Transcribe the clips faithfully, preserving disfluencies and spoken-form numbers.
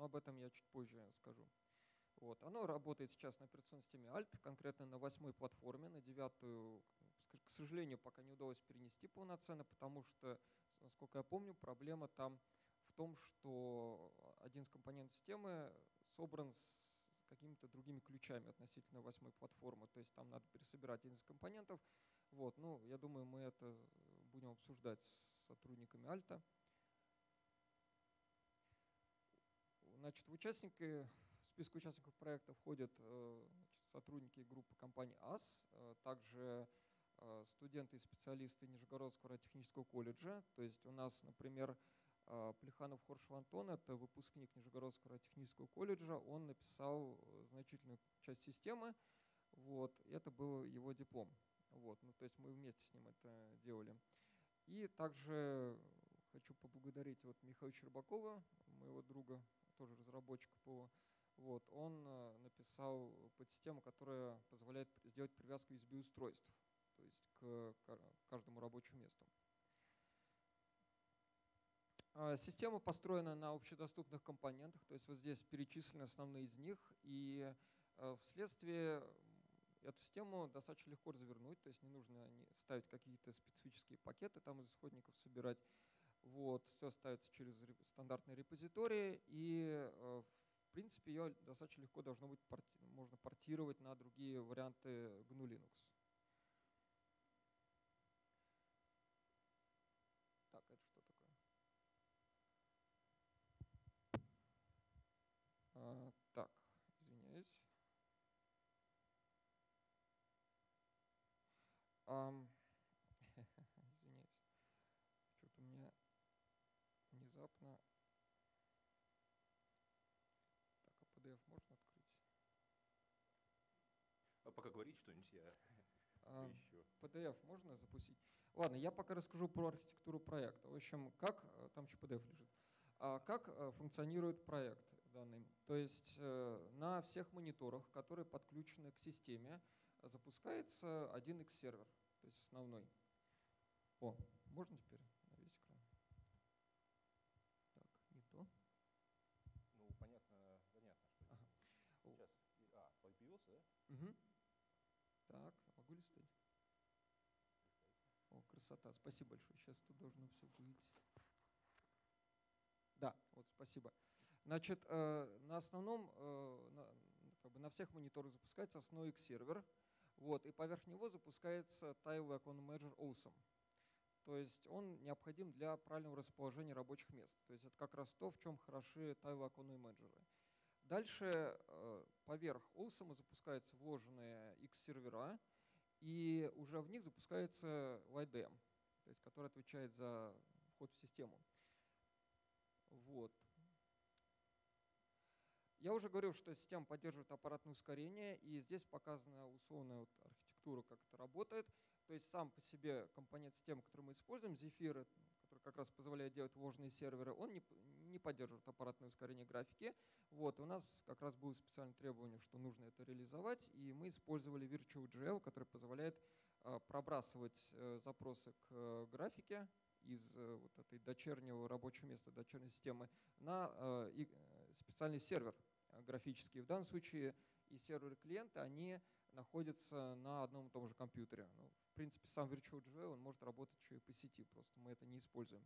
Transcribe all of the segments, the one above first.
об этом я чуть позже скажу. Вот. Оно работает сейчас на операционной системе Alt, конкретно на восьмой платформе, на девятую, к сожалению, пока не удалось перенести полноценно, потому что, насколько я помню, проблема там в том, что один из компонентов системы собран с какими-то другими ключами относительно восьмой платформы, то есть там надо пересобирать один из компонентов. Вот. Ну, я думаю, мы это будем обсуждать с сотрудниками Альта. Значит, в участники, в список участников проекта входят значит, сотрудники группы компании АС, также студенты и специалисты Нижегородского радиотехнического колледжа. То есть у нас, например, Плеханов Хоршев Антон, это выпускник Нижегородского радиотехнического колледжа, он написал значительную часть системы, вот, и это был его диплом. Вот, ну, то есть мы вместе с ним это делали. И также хочу поблагодарить вот Михаила Щербакова, моего друга, тоже разработчика ПО. Вот, он написал подсистему, которая позволяет сделать привязку ю эс би-устройств, то есть к каждому рабочему месту. Система построена на общедоступных компонентах, то есть вот здесь перечислены основные из них, и вследствие эту систему достаточно легко развернуть, то есть не нужно ставить какие-то специфические пакеты там из исходников собирать. Вот, все ставится через стандартные репозитории, и в принципе ее достаточно легко должно быть порти можно портировать на другие варианты джи эн ю Linux. Так, это что такое? А, так, извиняюсь. Um, извиняюсь. Что-то у меня внезапно. Так, а пи ди эф можно открыть? А пока говорить что-нибудь, я а, еще. пи ди эф можно запустить? Ладно, я пока расскажу про архитектуру проекта. В общем, как там еще пи ди эф лежит. А как функционирует проект данный? То есть на всех мониторах, которые подключены к системе, запускается один икс сервер, то есть основной. О, можно теперь на весь экран? Так, не то. Ну, понятно, понятно, что ага. Сейчас. А, появился, да? Угу. Так, могу листать? О, красота, спасибо большое. Сейчас тут должно все быть. Да, вот спасибо. Значит, на основном, на, как бы на всех мониторах запускается основной X-сервер, вот, и поверх него запускается Tile Icon Manager Awesome. То есть он необходим для правильного расположения рабочих мест. То есть это как раз то, в чем хороши Tile Icon менеджеры. Дальше поверх Awesome запускаются вложенные X-сервера, и уже в них запускается вай ди эм, то есть который отвечает за вход в систему. Вот. Я уже говорил, что система поддерживает аппаратное ускорение, и здесь показана условная вот архитектура, как это работает. То есть сам по себе компонент системы, который мы используем, Zephyr, который как раз позволяет делать вложенные серверы, он не, не поддерживает аппаратное ускорение графики. Вот, и у нас как раз было специальное требование, что нужно это реализовать, и мы использовали Virtual.jl, который позволяет э, пробрасывать э, запросы к э, графике из э, вот этой дочернего рабочего места, дочерней системы, на э, и, специальный сервер графический. В данном случае и серверы клиента, они находятся на одном и том же компьютере. Ну, в принципе, сам Virtual.jl он может работать еще и по сети, просто мы это не используем.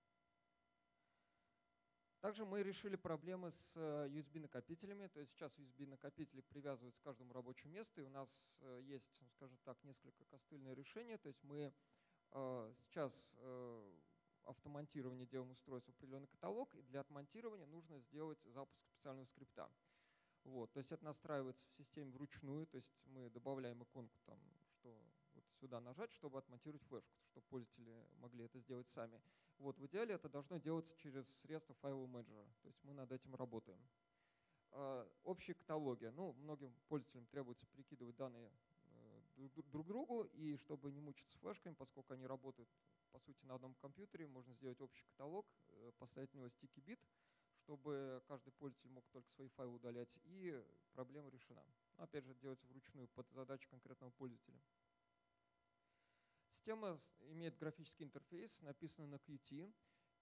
Также мы решили проблемы с ю эс би-накопителями. То есть сейчас ю эс би-накопители привязываются к каждому рабочему месту, и у нас есть, скажем так, несколько костыльные решения. То есть мы сейчас автомонтирование делаем устройство в определенный каталог, и для отмонтирования нужно сделать запуск специального скрипта. Вот, то есть это настраивается в системе вручную, то есть мы добавляем иконку, там, что вот сюда нажать, чтобы отмонтировать флешку, чтобы пользователи могли это сделать сами. Вот, в идеале это должно делаться через средства файлового менеджера, то есть мы над этим работаем. Общие каталоги. Ну, многим пользователям требуется перекидывать данные друг другу, и чтобы не мучиться флешками, поскольку они работают по сути на одном компьютере, можно сделать общий каталог, поставить в него sticky bit, чтобы каждый пользователь мог только свои файлы удалять, и проблема решена. Но, опять же, это делается вручную под задачу конкретного пользователя. Система имеет графический интерфейс, написанный на Qt,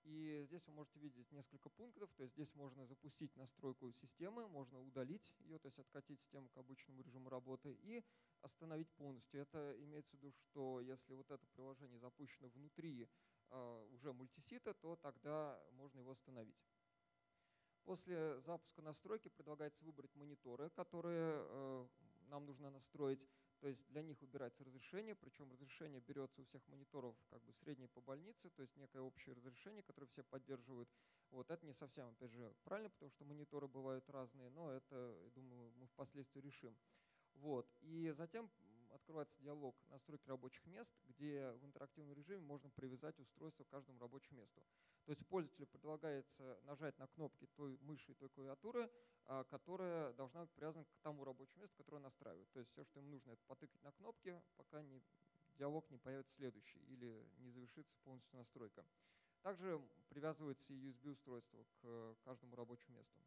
И здесь вы можете видеть несколько пунктов, то есть здесь можно запустить настройку системы, можно удалить ее, то есть откатить систему к обычному режиму работы и остановить полностью. Это имеется в виду, что если вот это приложение запущено внутри э, уже мультисита, то тогда можно его остановить. После запуска настройки предлагается выбрать мониторы, которые э, нам нужно настроить. То есть для них выбирается разрешение, причем разрешение берется у всех мониторов как бы среднее по больнице, то есть некое общее разрешение, которое все поддерживают. Вот это не совсем, опять же, правильно, потому что мониторы бывают разные, но это, я думаю, мы впоследствии решим. Вот. И затем открывается диалог настройки рабочих мест, где в интерактивном режиме можно привязать устройство к каждому рабочему месту. То есть пользователю предлагается нажать на кнопки той мыши и той клавиатуры, которая должна быть привязана к тому рабочему месту, которое он настраивает. То есть все, что им нужно, это потыкать на кнопки, пока не, диалог не появится следующий или не завершится полностью настройка. Также привязывается и ю эс би-устройство к каждому рабочему месту.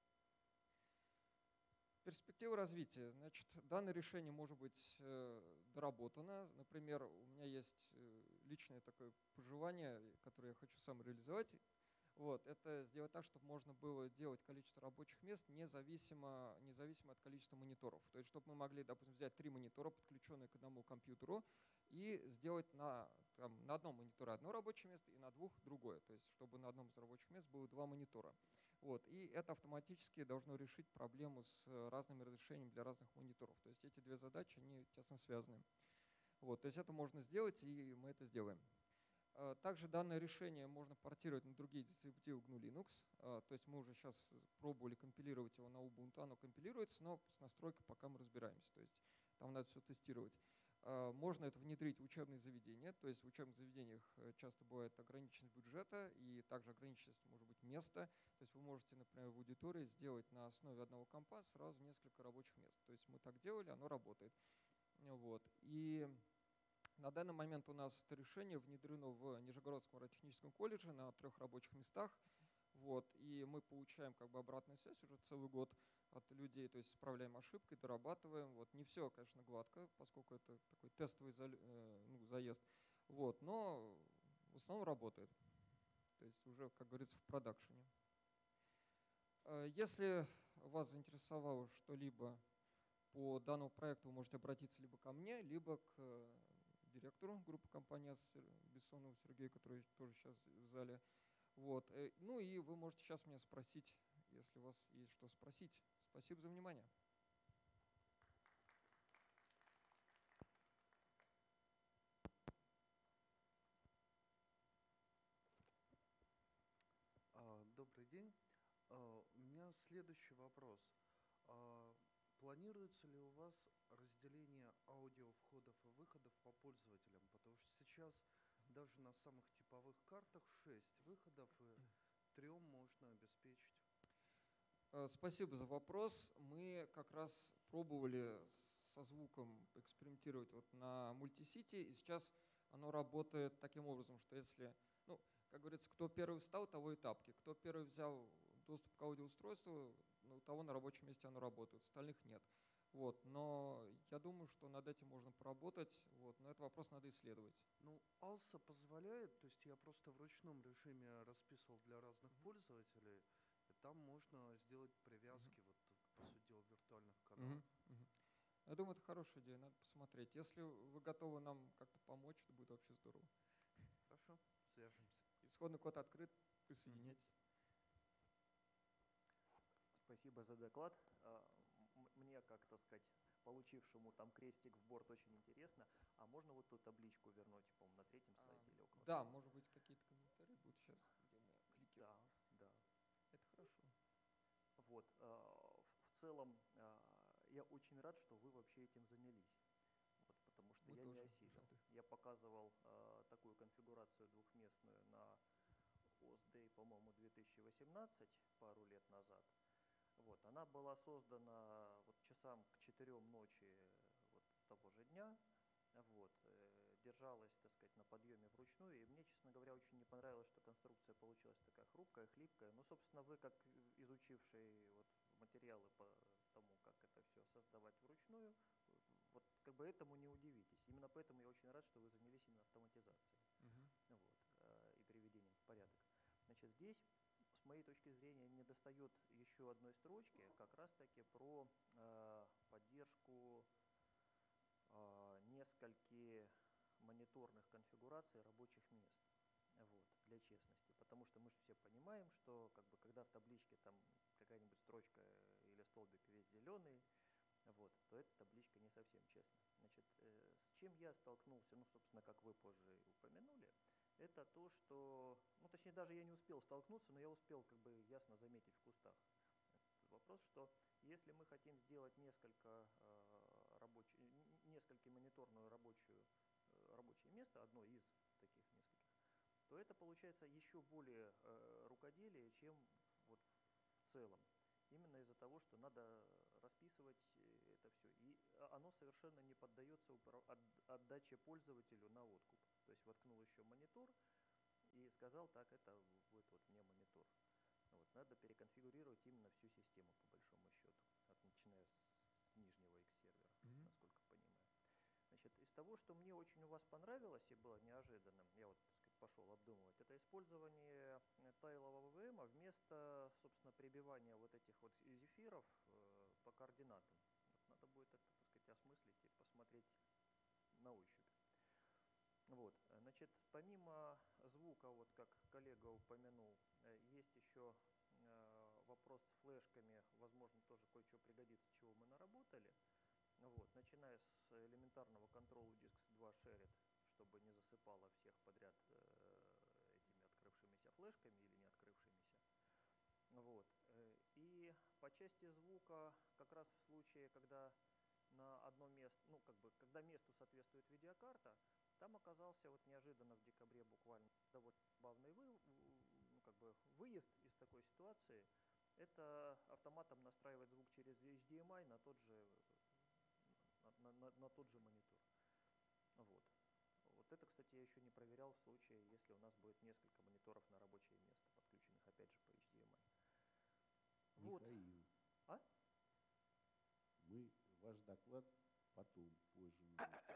Перспектива развития. Значит, данное решение может быть э, доработано. Например, у меня есть э, личное такое пожелание, которое я хочу сам реализовать. Вот, это сделать так, чтобы можно было делать количество рабочих мест независимо, независимо от количества мониторов. То есть, чтобы мы могли, допустим, взять три монитора, подключенные к одному компьютеру, и сделать на, там, на одном мониторе одно рабочее место и на двух другое. То есть, чтобы на одном из рабочих мест было два монитора. Вот, и это автоматически должно решить проблему с разными разрешениями для разных мониторов. То есть эти две задачи, они тесно связаны. Вот, то есть это можно сделать, и мы это сделаем. Также данное решение можно портировать на другие дистрибутивы гну Linux. То есть мы уже сейчас пробовали компилировать его на Ubuntu, оно компилируется, но с настройкой пока мы разбираемся. То есть там надо все тестировать. Можно это внедрить в учебные заведения, то есть в учебных заведениях часто бывает ограниченность бюджета и также ограниченность, может быть, места. То есть вы можете, например, в аудитории сделать на основе одного компа сразу несколько рабочих мест. То есть мы так делали, оно работает. Вот. И на данный момент у нас это решение внедрено в Нижегородском радиотехническом колледже на трех рабочих местах. Вот, и мы получаем как бы обратную связь уже целый год от людей, то есть справляем ошибки, дорабатываем. Вот, не все, конечно, гладко, поскольку это такой тестовый за, ну, заезд, вот, но в основном работает. То есть уже, как говорится, в продакшене. Если вас заинтересовало что-либо по данному проекту, вы можете обратиться либо ко мне, либо к директору группы компании Бессонову Сергею, который тоже сейчас в зале. Вот. Ну и вы можете сейчас меня спросить, если у вас есть что спросить. Спасибо за внимание. Добрый день. У меня следующий вопрос. Планируется ли у вас разделение аудиовходов и выходов по пользователям? Потому что сейчас даже на самых типовых картах шесть выходов и трем можно обеспечить. Спасибо за вопрос. Мы как раз пробовали со звуком экспериментировать вот на мультисити, и сейчас оно работает таким образом, что если, ну, как говорится, кто первый встал, того и тапки. Кто первый взял доступ к аудиоустройству, ну, у того на рабочем месте оно работает, остальных нет. Вот, но я думаю, что над этим можно поработать, вот, но этот вопрос надо исследовать. Ну, Алса позволяет, то есть я просто в ручном режиме расписывал для разных mm-hmm. пользователей, и там можно сделать привязки, mm-hmm. вот, по сути дела, виртуальных каналов. Mm-hmm. Mm-hmm. Я думаю, это хорошая идея, надо посмотреть. Если вы готовы нам как-то помочь, это будет вообще здорово. Хорошо, свяжемся. Исходный код открыт, присоединяйтесь. Спасибо за доклад. Мне, как, так сказать, получившему там крестик в борт, очень интересно. А можно вот ту табличку вернуть, по-моему, на третьем слайде или около? Да, может быть, какие-то комментарии будут сейчас, где мы кликируем. Да, да. Это хорошо. Вот. В целом, я очень рад, что вы вообще этим занялись. Вот, потому что мы я тоже не осилил. рады. Я показывал такую конфигурацию двухместную на о эс дэй, по-моему, две тысячи восемнадцать, пару лет назад. Вот, она была создана вот часам к четырем ночи вот, того же дня, вот, э, держалась, так сказать, на подъеме вручную, и мне, честно говоря, очень не понравилось, что конструкция получилась такая хрупкая, хлипкая. Ну, собственно, вы, как изучивший вот, материалы по тому, как это все создавать вручную, вот как бы этому не удивитесь. Именно поэтому я очень рад, что вы занялись именно автоматизацией, угу. вот, э, и приведением в порядок. здесь, с моей точки зрения, недостает еще одной строчки, как раз-таки про э, поддержку э, нескольких мониторных конфигураций рабочих мест. Вот, для честности. Потому что мы же все понимаем, что как бы, когда в табличке там какая-нибудь строчка или столбик весь зеленый, вот, то эта табличка не совсем честна. Значит, э, с чем я столкнулся, ну, собственно, как вы позже упомянули, это то, что, ну, точнее, даже я не успел столкнуться, но я успел как бы ясно заметить в кустах. Этот вопрос, что если мы хотим сделать несколько э, рабочих, несколько мониторную рабочую, э, рабочее место, одно из таких нескольких, то это получается еще более э, рукоделие, чем вот в целом. Именно из-за того, что надо расписывать это все. И оно совершенно не поддается отдаче пользователю на откуп. То есть воткнул еще монитор и сказал, так, это будет вот мне монитор. Вот, надо переконфигурировать именно всю систему, по большому счету, от, начиная с нижнего X-сервера, mm-hmm. насколько понимаю. Значит, из того, что мне очень у вас понравилось и было неожиданным, я вот, так сказать, пошел обдумывать, это использование тайлового вэ эма вместо, собственно, прибивания вот этих вот зефиров э, по координатам. Вот надо будет это, так сказать, осмыслить и посмотреть на ощупь. Вот, значит, помимо звука, вот как коллега упомянул, есть еще э, вопрос с флешками, возможно, тоже кое-что пригодится, чего мы наработали. Вот, начиная с элементарного контрола диск два шерит, чтобы не засыпало всех подряд э, этими открывшимися флешками или не открывшимися. Вот. И по части звука, как раз в случае, когда на одно место, ну, как бы, когда месту соответствует видеокарта, там оказался вот неожиданно в декабре буквально довольно забавный вы, ну, как бы выезд из такой ситуации. Это автоматом настраивать звук через эйч ди эм ай на тот же На, на, на тот же монитор. Вот. Вот это, кстати, я еще не проверял в случае, если у нас будет несколько мониторов на рабочее место, подключенных опять же по эйч ди эм ай. Вот. Михаил, а? мы ваш доклад потом, позже немножко.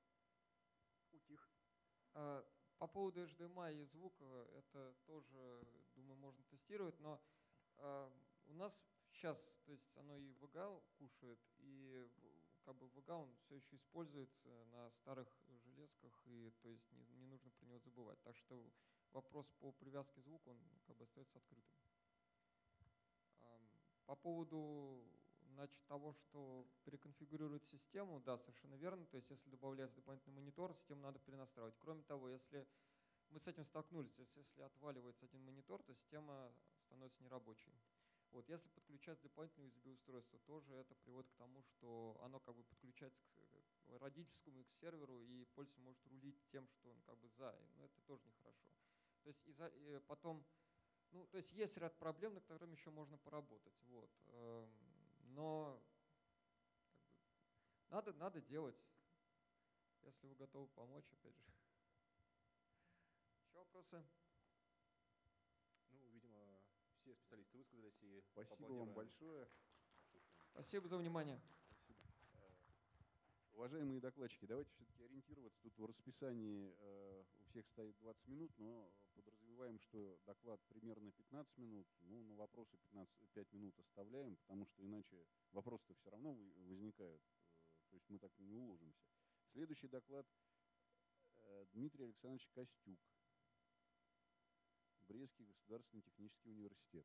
Утих. По поводу эйч ди эм ай и звука, это тоже, думаю, можно тестировать, но у нас сейчас, то есть оно и ви джи эй кушает, и как бы ви джи эй он все еще используется на старых железках, и то есть не, не нужно про него забывать. Так что вопрос по привязке звука, он как бы остается открытым. По поводу, значит, того, что переконфигурировать систему, да, совершенно верно. То есть если добавляется дополнительный монитор, систему надо перенастраивать. Кроме того, если мы с этим столкнулись, то есть если отваливается один монитор, то система становится нерабочей. Вот, если подключать дополнительное ю эс би-устройство, тоже это приводит к тому, что оно как бы подключается к родительскому X-серверу, и пользователь может рулить тем, что он как бы за, но это тоже нехорошо. То есть и за, и потом, ну, то есть есть ряд проблем, над которыми еще можно поработать, вот. Но как бы, надо, надо делать, если вы готовы помочь, опять же. Еще вопросы? Ну, видимо, все специалисты высказались и Спасибо вам большое. Спасибо за внимание. Спасибо. Уважаемые докладчики, давайте все-таки ориентироваться. Тут в расписании э, у всех стоит двадцать минут, но подразумеваем, что доклад примерно пятнадцать минут. Ну, на вопросы пятнадцать, пять минут оставляем, потому что иначе вопросы-то все равно возникают. То есть мы так не уложимся. Следующий доклад э, Дмитрий Александрович Костюк, Брестский государственный технический университет.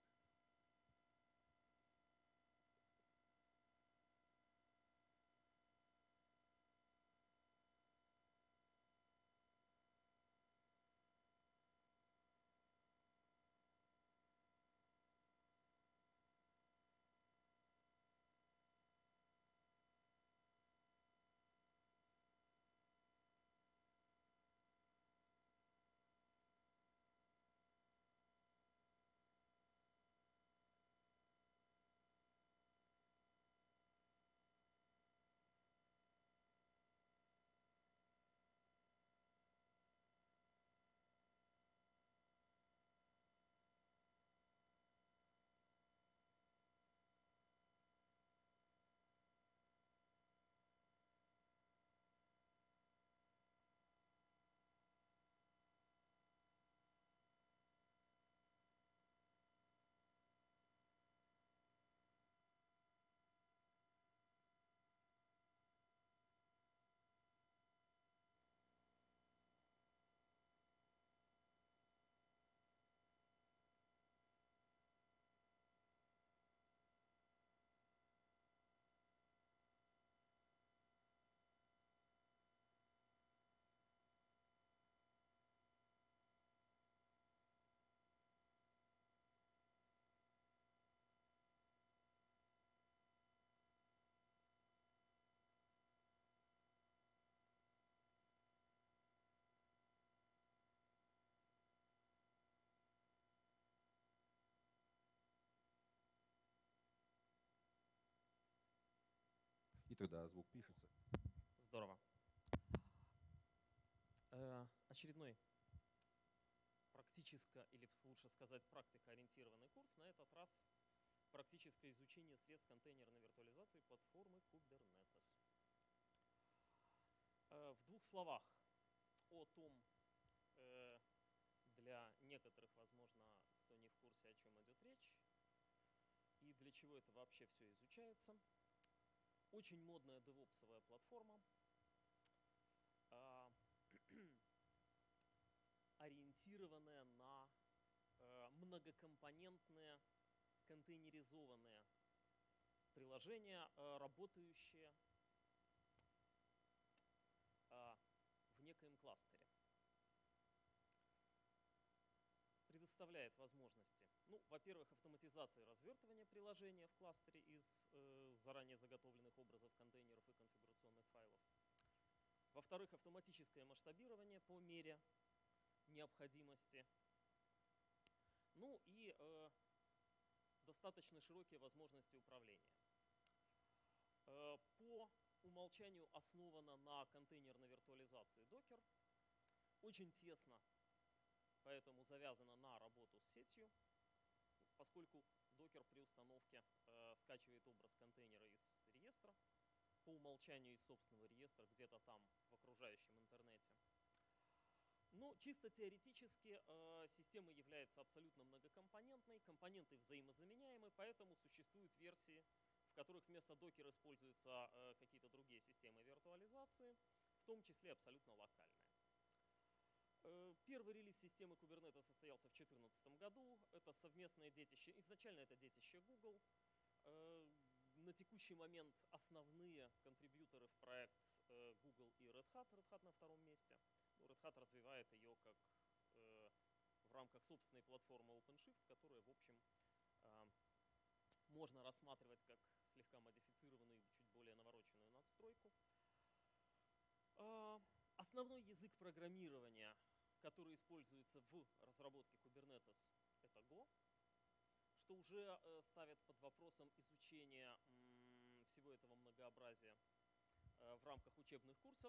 приветствую, да, звук пишется. Здорово. Э, очередной практическо, или лучше сказать, практикоориентированный курс. На этот раз практическое изучение средств контейнерной виртуализации платформы Kubernetes. Э, в двух словах о том, э, для некоторых, возможно, кто не в курсе, о чем идет речь, и для чего это вообще все изучается. Очень модная девопсовая платформа, э, ориентированная на э, многокомпонентные, контейнеризованные приложения, э, работающие э, в некоем кластере. Предоставляет возможности, ну, во-первых, автоматизации развертывания приложения в кластере из э, заранее заготовленных образов, контейнеров и конфигурационных файлов. Во-вторых, автоматическое масштабирование по мере необходимости. Ну и э, достаточно широкие возможности управления. Э, по умолчанию основана на контейнерной виртуализации Docker. Очень тесно поэтому завязана на работу с сетью, поскольку Docker при установке э, скачивает образ контейнера из реестра, по умолчанию из собственного реестра, где-то там в окружающем интернете. Но чисто теоретически э, система является абсолютно многокомпонентной, компоненты взаимозаменяемы, поэтому существуют версии, в которых вместо Docker используются э, какие-то другие системы виртуализации, в том числе абсолютно локальные. Первый релиз системы Kubernetes состоялся в две тысячи четырнадцатом году. Это совместное детище, изначально это детище Google. На текущий момент основные контрибьюторы в проект Google и Red Hat. Red Hat на втором месте. Red Hat развивает ее как в рамках собственной платформы OpenShift, которая, в общем, можно рассматривать как слегка модифицированную, чуть более навороченную надстройку. Основной язык программирования, который используется в разработке Kubernetes, это Go, что уже ставит под вопросом изучение всего этого многообразия в рамках учебных курсов.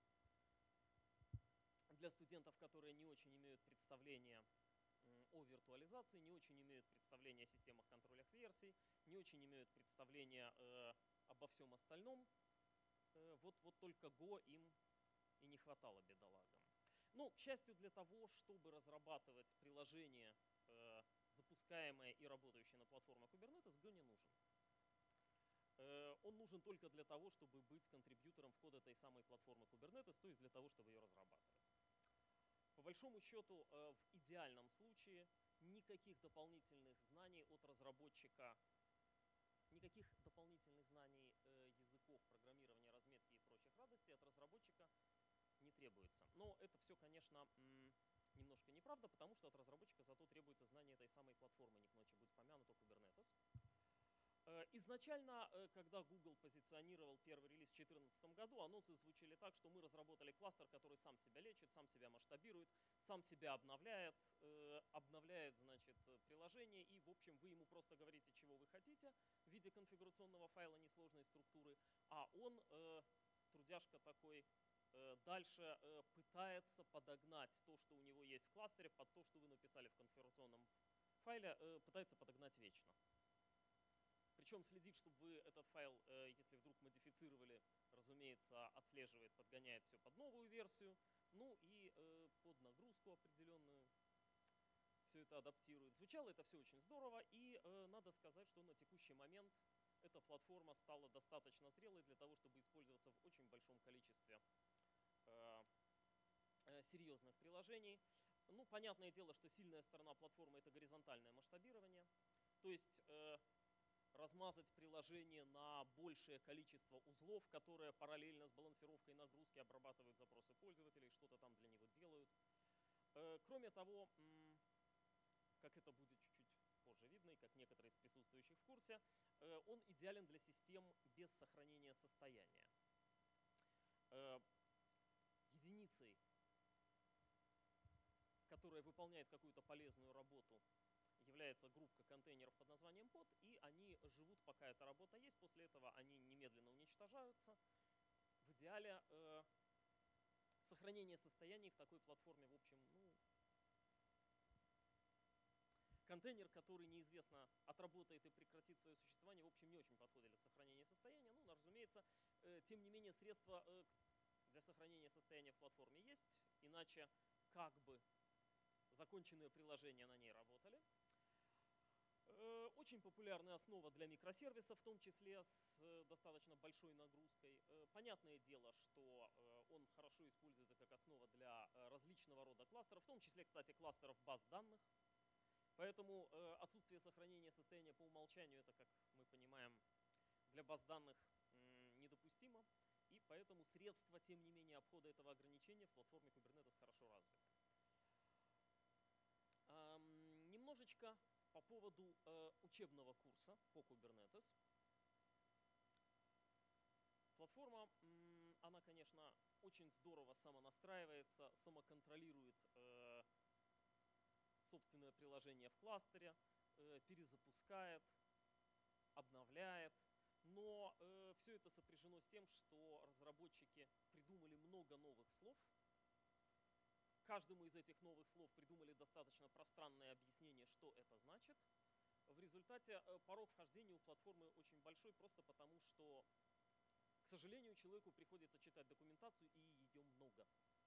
Для студентов, которые не очень имеют представления о виртуализации, не очень имеют представления о системах контролях версий, не очень имеют представления обо всем остальном, вот, вот только Go им и не хватало бедолагам. Ну, к счастью, для того, чтобы разрабатывать приложение, э, запускаемое и работающее на платформе Kubernetes, Go не нужен. Э, он нужен только для того, чтобы быть контрибьютором в код этой самой платформы Kubernetes, то есть для того, чтобы ее разрабатывать. По большому счету, э, в идеальном случае никаких дополнительных знаний от разработчика, никаких дополнительных знаний э, языков программирования, разметки и прочих радостей от разработчика не требуется. Но это все, конечно, немножко неправда, потому что от разработчика зато требуется знание этой самой платформы, не к ночи будет помянуто Kubernetes. Изначально, когда Google позиционировал первый релиз в две тысячи четырнадцатом году, анонсы звучали так, что мы разработали кластер, который сам себя лечит, сам себя масштабирует, сам себя обновляет, обновляет, значит, приложение, и, в общем, вы ему просто говорите, чего вы хотите в виде конфигурационного файла несложной структуры, а он, трудяжка такой, дальше пытается подогнать то, что у него есть в кластере, под то, что вы написали в конфигурационном файле, пытается подогнать вечно. Причем следит, чтобы вы этот файл, если вдруг модифицировали, разумеется, отслеживает, подгоняет все под новую версию, ну и под нагрузку определенную все это адаптирует. Звучало это все очень здорово, и надо сказать, что на текущий момент эта платформа стала достаточно зрелой для того, чтобы использоваться в очень большом количестве серьезных приложений. Ну, понятное дело, что сильная сторона платформы — это горизонтальное масштабирование, то есть э, размазать приложение на большее количество узлов, которые параллельно с балансировкой нагрузки обрабатывают запросы пользователей, что-то там для него делают. Э, кроме того, как это будет чуть-чуть позже видно, и как некоторые из присутствующих в курсе, э, он идеален для систем без сохранения состояния. Э, единицей, которая выполняет какую-то полезную работу, является группа контейнеров под названием под, и они живут, пока эта работа есть, после этого они немедленно медленно уничтожаются. В идеале э, сохранение состояний в такой платформе, в общем, ну, контейнер, который неизвестно отработает и прекратит свое существование, в общем, не очень подходит для сохранения состояния. Ну, разумеется, э, тем не менее, средства э, для сохранения состояния в платформе есть, иначе как бы законченные приложения на ней работали. Э, очень популярная основа для микросервисов, в том числе с э, достаточно большой нагрузкой. Э, понятное дело, что э, он хорошо используется как основа для э, различного рода кластеров, в том числе, кстати, кластеров баз данных. Поэтому э, отсутствие сохранения состояния по умолчанию, это, как мы понимаем, для баз данных м, недопустимо. И поэтому средства, тем не менее, обхода этого ограничения в платформе Kubernetes хорошо развиты. Эм, немножечко по поводу э, учебного курса по Kubernetes. Платформа, м, она, конечно, очень здорово самонастраивается, самоконтролирует э, собственное приложение в кластере, э, перезапускает, обновляет. Но э, все это сопряжено с тем, что разработчики придумали много новых слов. Каждому из этих новых слов придумали достаточно пространное объяснение, что это значит. В результате э, порог вхождения у платформы очень большой, просто потому что, к сожалению, человеку приходится читать документацию, и ее много.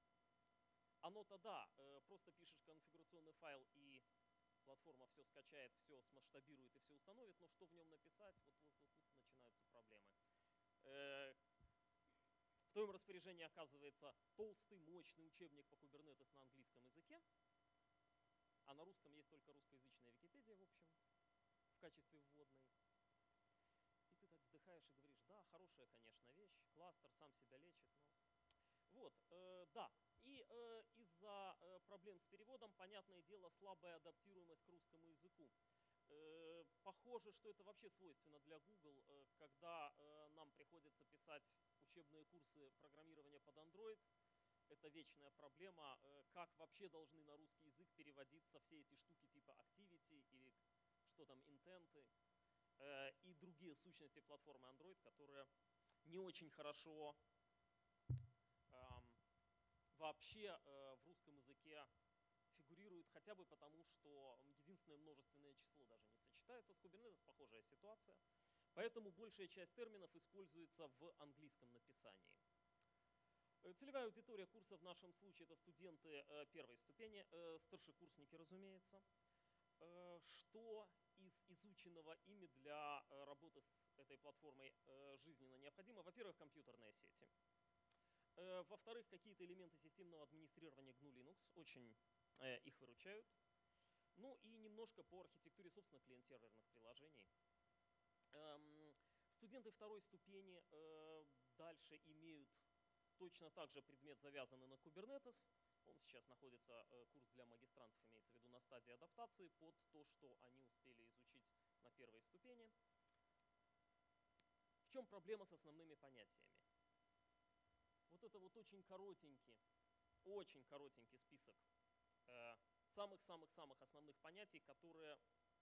Оно-то да, э, просто пишешь конфигурационный файл, и платформа все скачает, все смасштабирует и все установит, но что в нем написать, вот, вот, вот тут начинаются проблемы. Э, в твоем распоряжении оказывается толстый, мощный учебник по Kubernetes на английском языке, а на русском есть только русскоязычная Википедия, в общем, в качестве вводной. И ты так вздыхаешь и говоришь, да, хорошая, конечно, вещь, кластер сам себя лечит, но... Вот, э, да. И э, из-за э, проблем с переводом, понятное дело, слабая адаптируемость к русскому языку. Э, похоже, что это вообще свойственно для Google, э, когда э, нам приходится писать учебные курсы программирования под Android. Это вечная проблема, э, как вообще должны на русский язык переводиться все эти штуки типа Activity или что там, интенты э, и другие сущности платформы Android, которые не очень хорошо э, вообще э, в русском языке фигурируют, хотя бы потому, что единственное множественное число даже не сочетается. С Kubernetes похожая ситуация. Поэтому большая часть терминов используется в английском написании. Целевая аудитория курса в нашем случае это студенты э, первой ступени, э, старшекурсники, разумеется. Э, что из изученного ими для э, работы с этой платформой э, жизненно необходимо? Во-первых, компьютерные сети. Э, во-вторых, какие-то элементы системного администрирования джи эн ю Linux, очень э, их выручают. Ну и немножко по архитектуре, собственно, клиент-серверных приложений. Эм, студенты второй ступени э, дальше имеют точно так же предмет, завязанный на Kubernetes. Он сейчас находится, э, курс для магистрантов, имеется в виду, на стадии адаптации под то, что они успели изучить на первой ступени. В чем проблема с основными понятиями? Вот это вот очень коротенький, очень коротенький список самых-самых-самых основных понятий, которые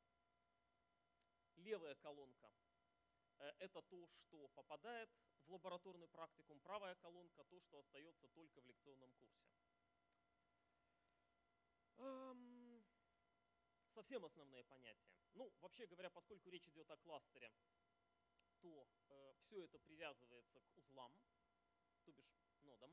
левая колонка – это то, что попадает в лабораторный практикум, правая колонка – то, что остается только в лекционном курсе. Эм, совсем основные понятия. Ну, вообще говоря, поскольку речь идет о кластере, то э, все это привязывается к узлам, то бишь нодам.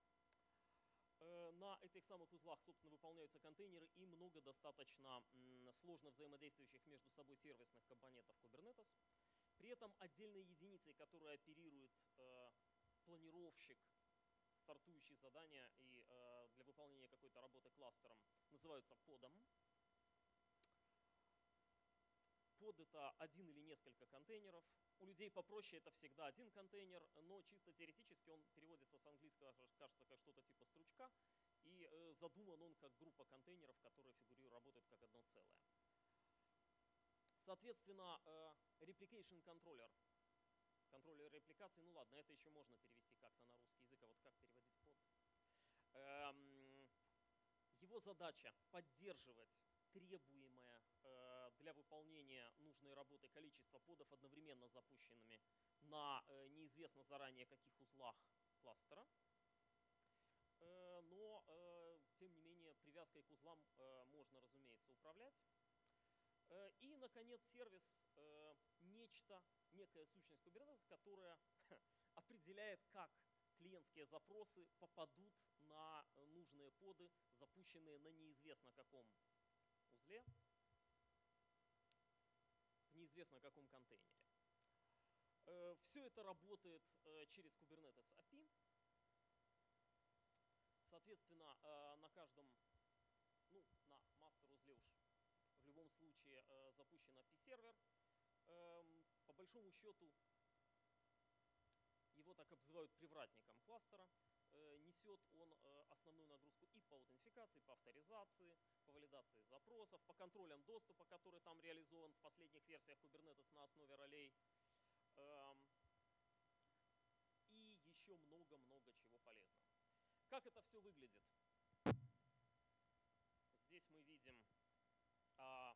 На этих самых узлах, собственно, выполняются контейнеры и много достаточно сложно взаимодействующих между собой сервисных компонентов Kubernetes. При этом отдельные единицы, которые оперирует э, планировщик, стартующий задания и э, для выполнения какой-то работы кластером, называются подом. Под это один или несколько контейнеров. У людей попроще это всегда один контейнер, но чисто теоретически он переводится с английского, кажется, как что-то типа стручка, и э, задуман он как группа контейнеров, которые фигурируют, работают как одно целое. Соответственно, э, replication controller, контроллер репликации, ну ладно, это еще можно перевести как-то на русский язык, а вот как переводить под? Эм, его задача поддерживать требуемое э, для выполнения нужной работы количество подов одновременно запущенными на неизвестно заранее каких узлах кластера. Но, тем не менее, привязкой к узлам можно, разумеется, управлять. И, наконец, сервис – нечто, некая сущность Kubernetes, которая определяет, как клиентские запросы попадут на нужные поды, запущенные на неизвестно каком узле, в неизвестно каком контейнере. Все это работает через Kubernetes эй пи ай. Соответственно, на каждом, ну, на мастер-узле уж в любом случае запущен эй пи ай-сервер. По большому счету, его так обзывают привратником кластера. Несет он основную нагрузку и по аутентификации, по авторизации, по валидации запросов, по контролям доступа, который там реализован в последних версиях Kubernetes на основе ролей. И еще много-много чего полезного. Как это все выглядит? Здесь мы видим, а,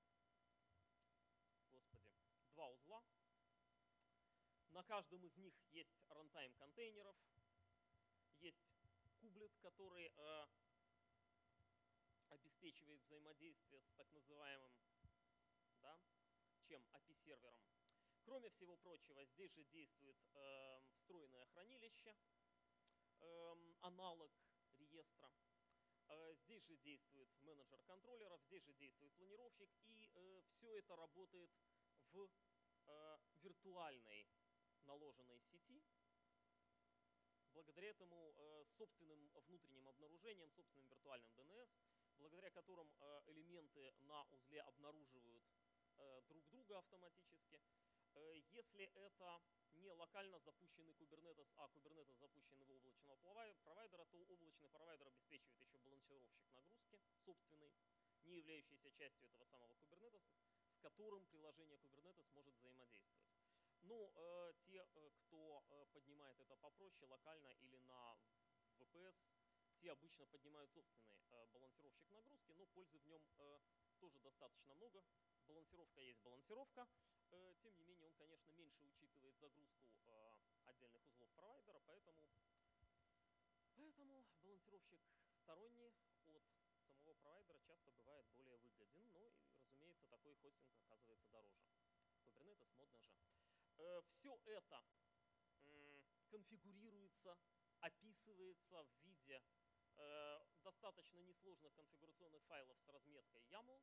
господи, два узла. На каждом из них есть рантайм контейнеров, есть кублет, который э, обеспечивает взаимодействие с так называемым, да, чем эй пи ай-сервером. Кроме всего прочего, здесь же действует э, встроенное хранилище, э, аналог реестра. Э, здесь же действует менеджер контроллеров, здесь же действует планировщик, и э, все это работает в э, виртуальной наложенной сети. Благодаря этому э, собственным внутренним обнаружением, собственным виртуальным ди эн эс, благодаря которым э, элементы на узле обнаруживают э, друг друга автоматически. Э, если это не локально запущенный Kubernetes, а Kubernetes запущен его облачного провайдера, то облачный провайдер обеспечивает еще балансировщик нагрузки собственный, не являющийся частью этого самого Kubernetes, с которым приложение Kubernetes может взаимодействовать. Ну, э, те, э, кто э, поднимает это попроще, локально или на ви пи эс, те обычно поднимают собственный э, балансировщик нагрузки, но пользы в нем э, тоже достаточно много. Балансировка есть балансировка. Э, тем не менее, он, конечно, меньше учитывает загрузку э, отдельных узлов провайдера, поэтому, поэтому балансировщик сторонний от самого провайдера часто бывает более выгоден. Ну и, разумеется, такой хостинг оказывается дороже. Kubernetes модно же. Все это конфигурируется, описывается в виде э, достаточно несложных конфигурационных файлов с разметкой ямл.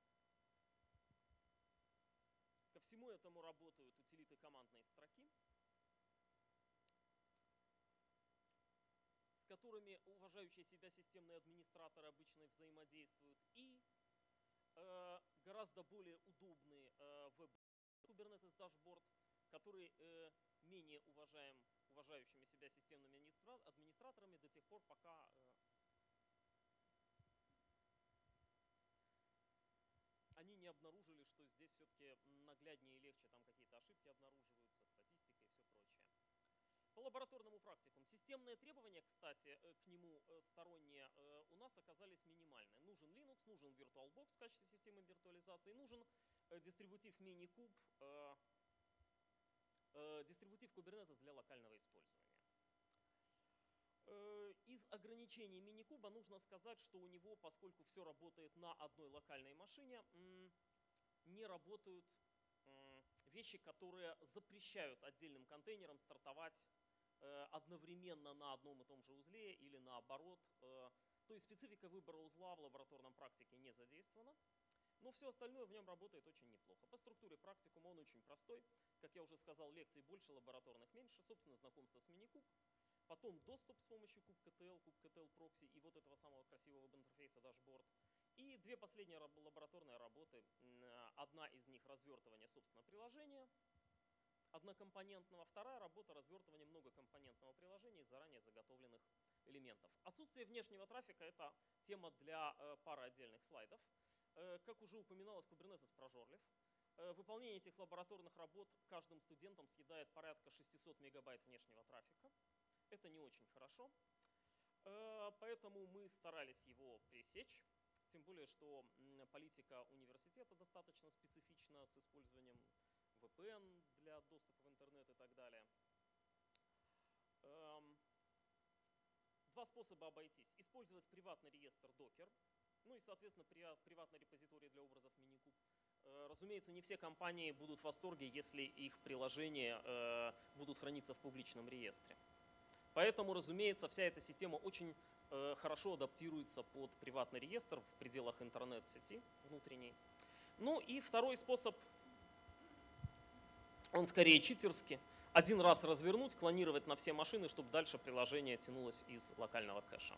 Ко всему этому работают утилиты командной строки, с которыми уважающие себя системные администраторы обычно взаимодействуют, и э, гораздо более удобный э, веб Kubernetes дашборд, который э, менее уважаем уважающими себя системными администраторами до тех пор, пока э, они не обнаружили, что здесь все-таки нагляднее и легче там какие-то ошибки обнаруживаются, статистика и все прочее. По лабораторному практикуму. Системные требования, кстати, к нему сторонние у нас оказались минимальны. Нужен Linux, нужен VirtualBox в качестве системы виртуализации, нужен дистрибутив Minikube, дистрибутив Kubernetes для локального использования. Из ограничений Minikube нужно сказать, что у него, поскольку все работает на одной локальной машине, не работают вещи, которые запрещают отдельным контейнерам стартовать одновременно на одном и том же узле или наоборот. То есть специфика выбора узла в лабораторном практике не задействована. Но все остальное в нем работает очень неплохо. По структуре практикума он очень простой. Как я уже сказал, лекций больше, лабораторных меньше. Собственно, знакомство с Minikube. Потом доступ с помощью kubectl, kubectl прокси и вот этого самого красивого веб-интерфейса дашборд. И две последние лабораторные работы. Одна из них развертывание, собственно, приложения однокомпонентного. Вторая работа развертывание многокомпонентного приложения из заранее заготовленных элементов. Отсутствие внешнего трафика – это тема для пары отдельных слайдов. Как уже упоминалось, Kubernetes прожорлив. Выполнение этих лабораторных работ каждым студентом съедает порядка шестисот мегабайт внешнего трафика. Это не очень хорошо. Поэтому мы старались его пресечь. Тем более, что политика университета достаточно специфична с использованием ви пи эн для доступа в интернет и так далее. два способа обойтись. Использовать приватный реестр Docker, ну и, соответственно, приватный репозиторий для образов Minikube. Разумеется, не все компании будут в восторге, если их приложения э, будут храниться в публичном реестре. Поэтому, разумеется, вся эта система очень э, хорошо адаптируется под приватный реестр в пределах интернет-сети внутренней. Ну и второй способ, он скорее читерский. Один раз развернуть, клонировать на все машины, чтобы дальше приложение тянулось из локального кэша.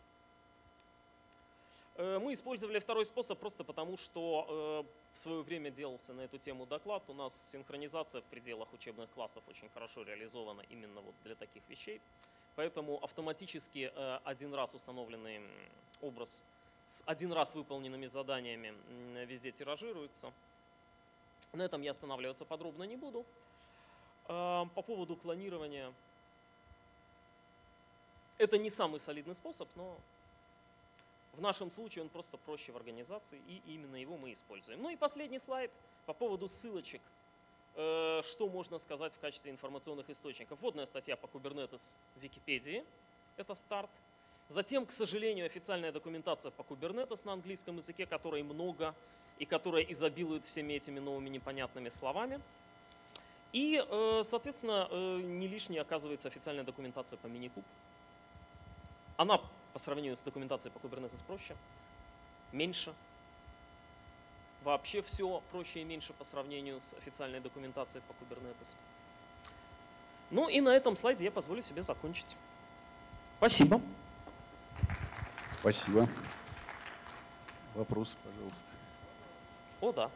Мы использовали второй способ просто потому, что в свое время делался на эту тему доклад. У нас синхронизация в пределах учебных классов очень хорошо реализована именно вот для таких вещей. Поэтому автоматически один раз установленный образ с один раз выполненными заданиями везде тиражируется. На этом я останавливаться подробно не буду. По поводу клонирования. Это не самый солидный способ, но в нашем случае он просто проще в организации, и именно его мы используем. Ну и последний слайд по поводу ссылочек. Что можно сказать в качестве информационных источников? Вводная статья по Kubernetes в Википедии, это старт. Затем, к сожалению, официальная документация по Kubernetes на английском языке, которой много и которая изобилует всеми этими новыми непонятными словами. И, соответственно, не лишней оказывается официальная документация по Minikube. Она по сравнению с документацией по Kubernetes проще, меньше. Вообще все проще и меньше по сравнению с официальной документацией по Kubernetes. Ну и на этом слайде я позволю себе закончить. Спасибо. Спасибо. Вопросы, пожалуйста. О, да.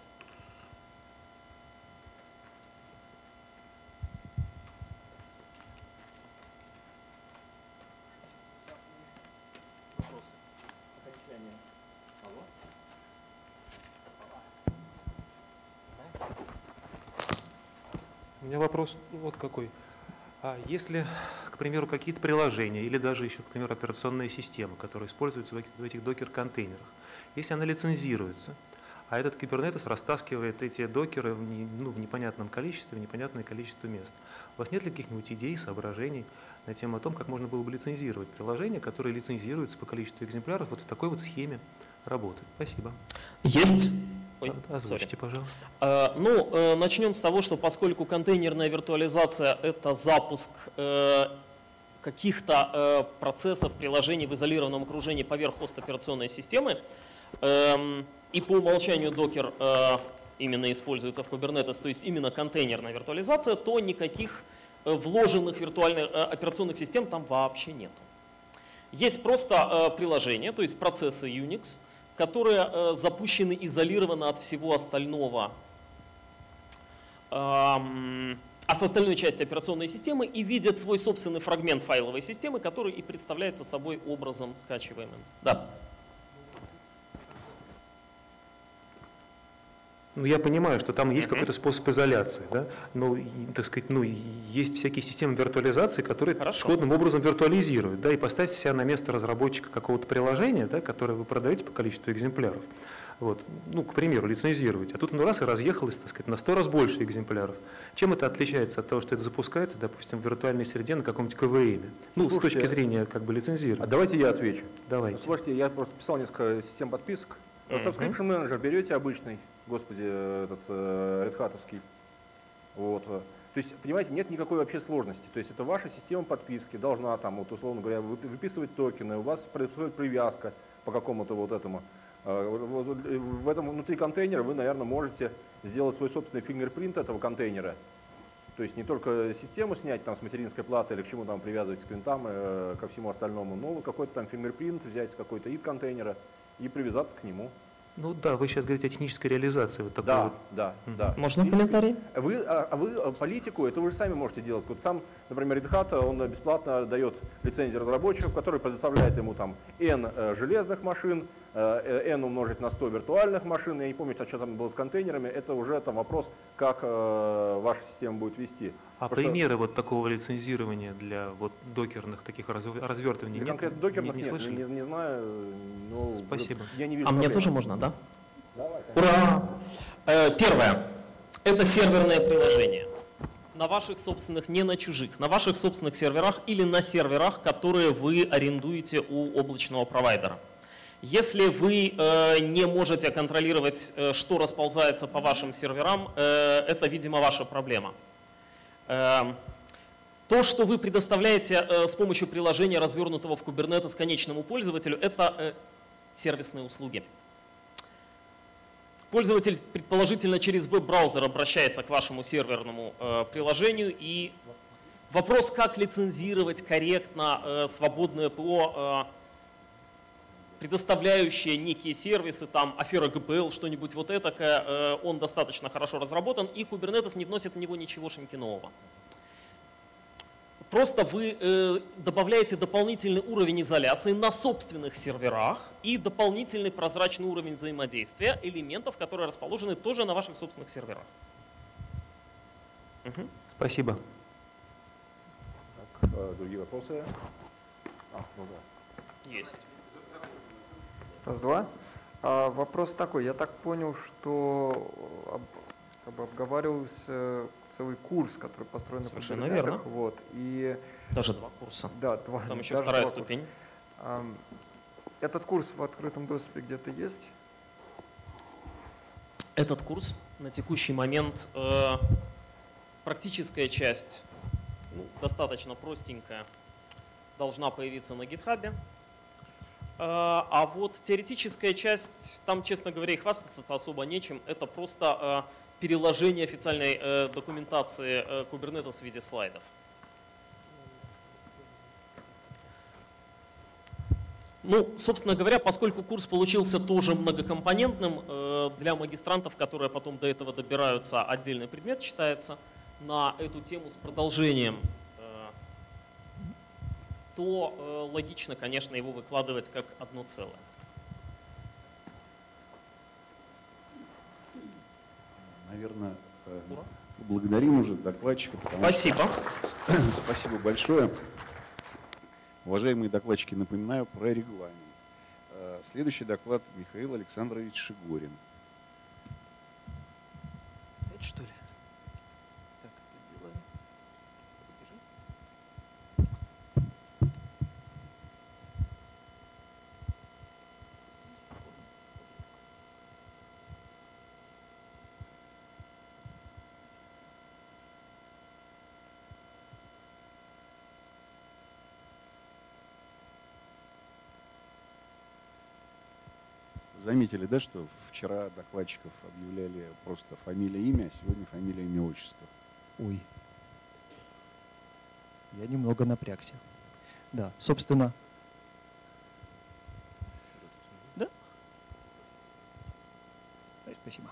У меня вопрос вот какой. А если, к примеру, какие-то приложения или даже еще, к примеру, операционная система, которая используется в этих, в этих докер-контейнерах, если она лицензируется, а этот Kubernetes растаскивает эти докеры в, не, ну, в непонятном количестве, в непонятное количество мест, у вас нет ли каких-нибудь идей, соображений на тему о том, как можно было бы лицензировать приложения, которые лицензируются по количеству экземпляров вот в такой вот схеме работы? Спасибо. Есть. Ой, Озвучьте, пожалуйста. Uh, ну, uh, начнем с того, что поскольку контейнерная виртуализация – это запуск uh, каких-то uh, процессов, приложений в изолированном окружении поверх хост операционной системы, uh, и по умолчанию Docker uh, именно используется в Kubernetes, то есть именно контейнерная виртуализация, то никаких uh, вложенных виртуальных uh, операционных систем там вообще нету. Есть просто uh, приложения, то есть процессы Unix, которые э, запущены изолированно от всего остального, эм, от остальной части операционной системы и видят свой собственный фрагмент файловой системы, который и представляется собой образом скачиваемым. Да. Ну, я понимаю, что там есть какой-то способ изоляции, да? Но, так сказать, ну, есть всякие системы виртуализации, которые Хорошо. сходным образом виртуализируют, да, и поставьте себя на место разработчика какого-то приложения, да, которое вы продаете по количеству экземпляров. Вот, ну, к примеру, лицензировать. А тут ну раз и разъехалось, так сказать, на сто раз больше экземпляров. Чем это отличается от того, что это запускается, допустим, в виртуальной среде на каком-нибудь КВМе? Ну, Слушайте, с точки зрения как бы лицензирования. А давайте я отвечу. Давайте. Слушайте, я просто писал несколько систем подписок. Mm-hmm. Subscription Manager берете обычный, господи, этот Red Hat-овский. Вот. То есть, понимаете, нет никакой вообще сложности. То есть это ваша система подписки должна там, вот, условно говоря, выписывать токены, у вас происходит привязка по какому-то вот этому. В этом внутри контейнера вы, наверное, можете сделать свой собственный фингерпринт этого контейнера. То есть не только систему снять там с материнской платы или к чему там привязывать к винтам, э, ко всему остальному, но какой-то там фингерпринт взять с какой-то ид контейнера и привязаться к нему. Ну да, вы сейчас говорите о технической реализации. Вот такой да, вот. да, mm-hmm. да. Можно комментарий? Вы, а, а вы политику, это вы же сами можете делать. Вот сам, например, Red Hat, он бесплатно дает лицензии разработчиков, который предоставляет ему там N э, железных машин, э, N умножить на сто виртуальных машин. Я не помню, что там было с контейнерами. Это уже там вопрос, как э, ваша система будет вести. А Потому примеры что... вот такого лицензирования для вот докерных таких развертываний нет? Конкретно докерных не, не нет, не, не, не знаю. Но Спасибо. Я не вижу а проблемы. мне тоже можно, да? Давай, Ура! Первое. Это серверное приложение. на ваших собственных, не на чужих, на ваших собственных серверах или на серверах, которые вы арендуете у облачного провайдера. Если вы э, не можете контролировать, э, что расползается по вашим серверам, э, это, видимо, ваша проблема. Э, то, что вы предоставляете э, с помощью приложения, развернутого в Kubernetes конечному пользователю, это э, сервисные услуги. Пользователь, предположительно, через веб-браузер обращается к вашему серверному э, приложению, и вопрос, как лицензировать корректно э, свободное ПО, э, предоставляющие некие сервисы, там афера джи пи эл, что-нибудь вот это, он достаточно хорошо разработан, и Kubernetes не вносит в него ничегошеньки нового. Просто вы добавляете дополнительный уровень изоляции на собственных серверах и дополнительный прозрачный уровень взаимодействия элементов, которые расположены тоже на ваших собственных серверах. Угу. Спасибо. Так, другие вопросы? А, ну да. Есть. Раз-два. А, вопрос такой. Я так понял, что об, как бы обговаривался целый курс, который построен Совершенно на верно. Вот, и, Даже два курса. Да, два. Там еще даже вторая два ступень. Курса. А, этот курс в открытом доступе где-то есть? Этот курс на текущий момент э, практическая часть, ну, достаточно простенькая, должна появиться на GitHub. А вот теоретическая часть, там, честно говоря, и хвастаться особо нечем. Это просто переложение официальной документации Kubernetes в виде слайдов. Ну, собственно говоря, поскольку курс получился тоже многокомпонентным, для магистрантов, которые потом до этого добираются, отдельный предмет читается на эту тему с продолжением, то э, логично, конечно, его выкладывать как одно целое. Наверное, э, поблагодарим уже докладчика. Спасибо. Что... Спасибо большое. Уважаемые докладчики, напоминаю про регламент. Э, следующий доклад Михаил Александрович Шигорин. Это что ли? Заметили, да, что вчера докладчиков объявляли просто фамилия, имя, а сегодня фамилия, имя, отчество? Ой, я немного напрягся. Да, собственно. Да? Спасибо.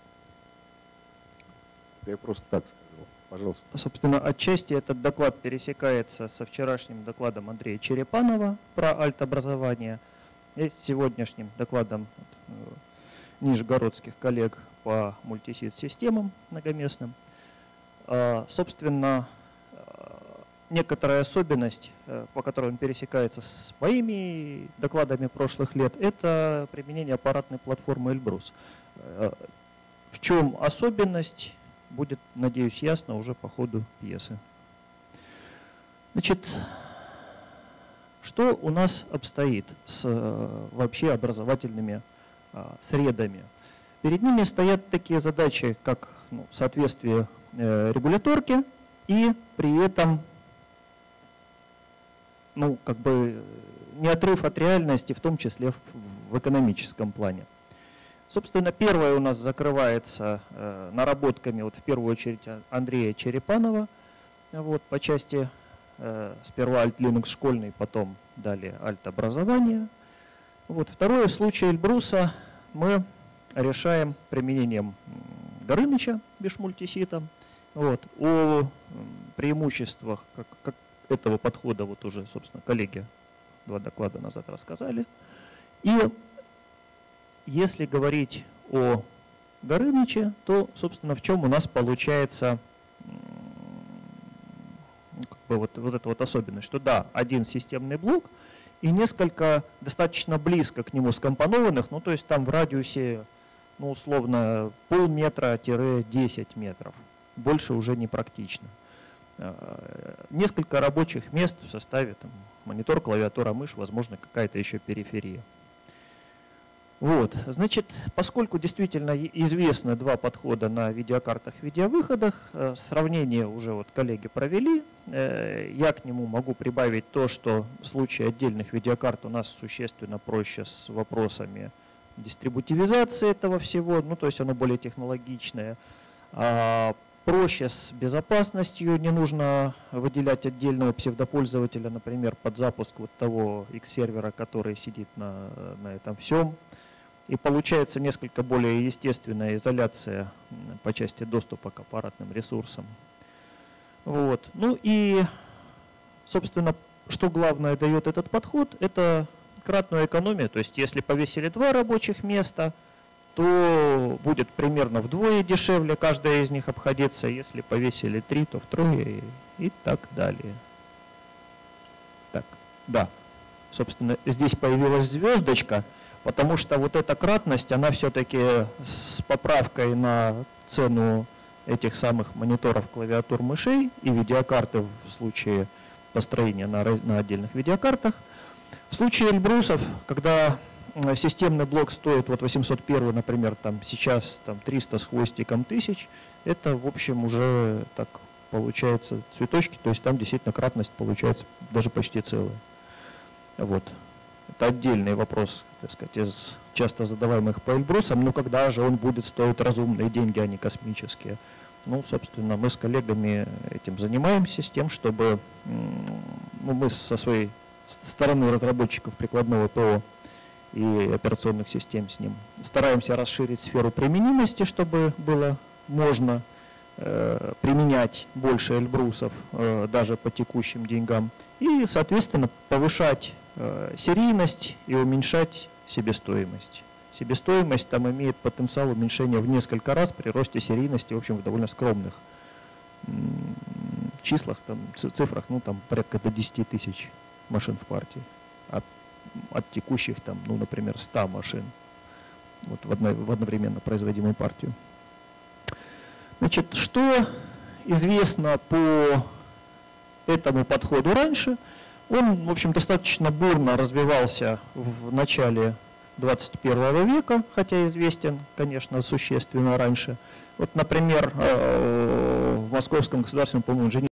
Я просто так сказал. Пожалуйста. Собственно, отчасти этот доклад пересекается со вчерашним докладом Андрея Черепанова про альтобразование и с сегодняшним докладом нижегородских коллег по мультисит-системам многоместным. Собственно, некоторая особенность, по которой он пересекается с моими докладами прошлых лет, это применение аппаратной платформы Эльбрус. В чем особенность, будет, надеюсь, ясно уже по ходу пьесы. Значит, что у нас обстоит с вообще образовательными средами? Перед ними стоят такие задачи, как ну, соответствие э, регуляторке и при этом ну, как бы не отрыв от реальности, в том числе в, в экономическом плане. Собственно, первое у нас закрывается э, наработками, вот в первую очередь Андрея Черепанова, вот, по части э, сперва Alt-Linux школьный, потом далее Alt-образование. Вот, второе, в случае Эльбруса мы решаем применением Горыныча бешмультисита. Вот, о преимуществах как, как этого подхода вот уже, собственно, коллеги два доклада назад рассказали. И если говорить о Горыныче, то, собственно, в чем у нас получается как бы вот, вот эта вот особенность, что да, один системный блок и несколько достаточно близко к нему скомпонованных, ну то есть там в радиусе, ну условно, полметра-десять метров. больше уже не практично. Несколько рабочих мест в составе там, монитор, клавиатура, мышь, возможно, какая-то еще периферия. Вот, значит, поскольку действительно известны два подхода на видеокартах, видеовыходах, сравнение уже вот коллеги провели, я к нему могу прибавить то, что в случае отдельных видеокарт у нас существенно проще с вопросами дистрибутивизации этого всего, ну то есть оно более технологичное. Проще с безопасностью, не нужно выделять отдельного псевдопользователя, например, под запуск вот того X-сервера, который сидит на, на этом всем. И получается несколько более естественная изоляция по части доступа к аппаратным ресурсам. Вот. Ну и, собственно, что главное дает этот подход, это кратную экономию. То есть если повесили два рабочих места, то будет примерно вдвое дешевле каждая из них обходиться. Если повесили три, то втрое и, и так далее. Так, да. Собственно, здесь появилась звездочка, потому что вот эта кратность, она все-таки с поправкой на цену этих самых мониторов, клавиатур, мышей и видеокарты в случае построения на, на отдельных видеокартах. В случае Эльбрусов, когда системный блок стоит, вот восемьсот один, например, там сейчас там триста с хвостиком тысяч, это, в общем, уже так получается цветочки, то есть там действительно кратность получается даже почти целая. Вот. Это отдельный вопрос, так сказать, из часто задаваемых по Эльбрусам, но когда же он будет стоить разумные деньги, а не космические. Ну, собственно, мы с коллегами этим занимаемся, с тем, чтобы ну, мы со своей стороны разработчиков прикладного ПО и операционных систем с ним стараемся расширить сферу применимости, чтобы было можно э, применять больше Эльбрусов э, даже по текущим деньгам и, соответственно, повышать э, серийность и уменьшать себестоимость. Себестоимость там имеет потенциал уменьшения в несколько раз при росте серийности, в общем, в довольно скромных числах, там, цифрах, ну там порядка до десяти тысяч машин в партии. От от текущих, там, ну, например, ста машин вот, в, одно, в одновременно производимую партию. Значит, что известно по этому подходу раньше? Он, в общем, достаточно бурно развивался в начале двадцать первого века, хотя известен, конечно, существенно раньше. Вот, например, в Московском государственном, по-моему, инженерном